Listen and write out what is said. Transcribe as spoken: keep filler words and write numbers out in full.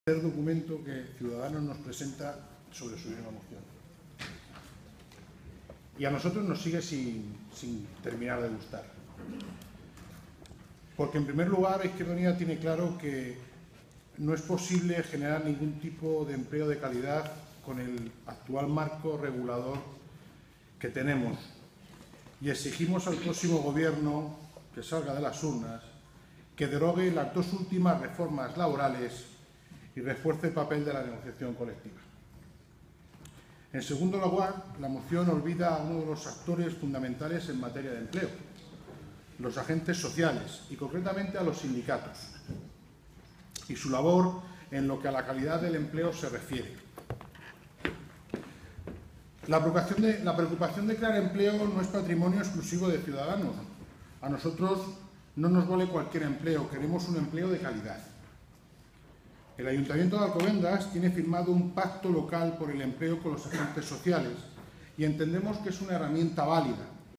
El documento que Ciudadanos nos presenta sobre su misma moción. Y a nosotros nos sigue sin, sin terminar de gustar. Porque, en primer lugar, Izquierda Unida tiene claro que no es posible generar ningún tipo de empleo de calidad con el actual marco regulador que tenemos. Y exigimos al próximo Gobierno que salga de las urnas, que derogue las dos últimas reformas laborales y refuerce el papel de la negociación colectiva. En segundo lugar, la moción olvida a uno de los actores fundamentales en materia de empleo, los agentes sociales y concretamente a los sindicatos, y su labor en lo que a la calidad del empleo se refiere. La preocupación de, la preocupación de crear empleo no es patrimonio exclusivo de Ciudadanos. A nosotros no nos vale cualquier empleo, queremos un empleo de calidad. El Ayuntamiento de Alcobendas tiene firmado un pacto local por el empleo con los agentes sociales y entendemos que es una herramienta válida